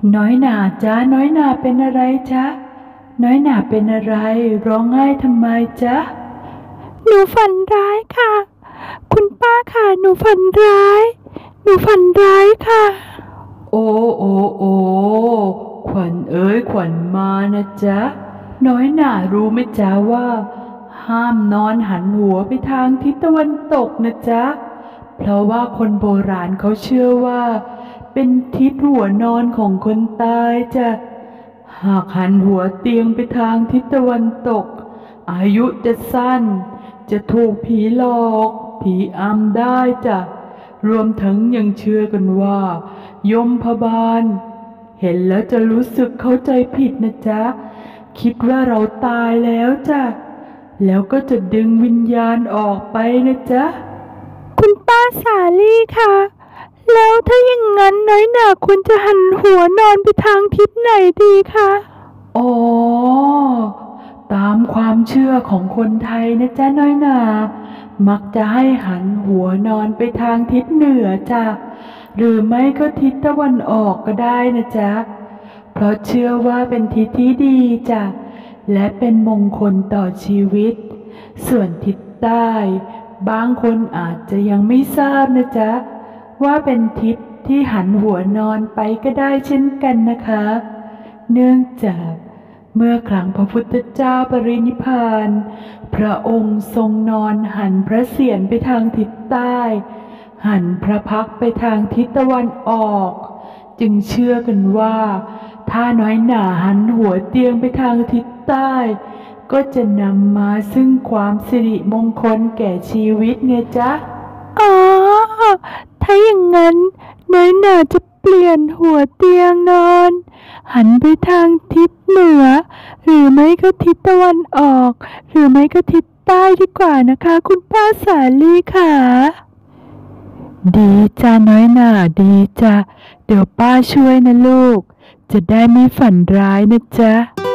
น้อยหน่าจ๊ะน้อยหน่าเป็นอะไรจ๊ะน้อยหน่าเป็นอะไรร้องไห้ทำไมจ๊ะหนูฝันร้ายค่ะคุณป้าค่ะหนูฝันร้ายค่ะโอ้โอ้โอ้ขวัญเอ้ยขวัญมานะจ๊ะน้อยหน่ารู้ไหมจ๊ะว่าห้ามนอนหันหัวไปทางทิศตะวันตกนะจ๊ะเพราะว่าคนโบราณเขาเชื่อว่าเป็นทิศหัวนอนของคนตายจ้ะหากหันหัวเตียงไปทางทิศตะวันตกอายุจะสั้นจะถูกผีหลอกผีอำได้จ้ะรวมทั้งยังเชื่อกันว่ายมพบาลเห็นแล้วจะรู้สึกเข้าใจผิดนะจ๊ะคิดว่าเราตายแล้วจ้ะแล้วก็จะดึงวิญญาณออกไปนะจ๊ะคุณป้าสาลี่ค่ะแล้วถ้าอย่างนั้นน้อยหน่าควรจะหันหัวนอนไปทางทิศไหนดีคะอ๋อตามความเชื่อของคนไทยนะจ๊ะน้อยหน่ามักจะให้หันหัวนอนไปทางทิศเหนือจ้ะหรือไม่ก็ทิศตะวันออกก็ได้นะจ๊ะเพราะเชื่อว่าเป็นทิศที่ดีจ้ะและเป็นมงคลต่อชีวิตส่วนทิศใต้บางคนอาจจะยังไม่ทราบนะจ๊ะว่าเป็นทิศที่หันหัวนอนไปก็ได้เช่นกันนะคะเนื่องจากเมื่อครั้งพระพุทธเจ้าปรินิพพานพระองค์ทรงนอนหันพระเศียรไปทางทิศใต้หันพระพักตร์ไปทางทิศตะวันออกจึงเชื่อกันว่าถ้าน้อยหน่าหันหัวเตียงไปทางทิศใต้ก็จะนำมาซึ่งความสิริมงคลแก่ชีวิตไงจ๊ะอ๋อถ้าอย่างนั้นน้อยหน่าจะเปลี่ยนหัวเตียงนอนหันไปทางทิศเหนือหรือไม่ก็ทิศตะวันออกหรือไม่ก็ทิศใต้ดีกว่านะคะคุณป้าสาลี่ค่ะดีจ้าน้อยหน่าดีจ้ะเดี๋ยวป้าช่วยนะลูกจะได้ไม่ฝันร้ายนะจ๊ะ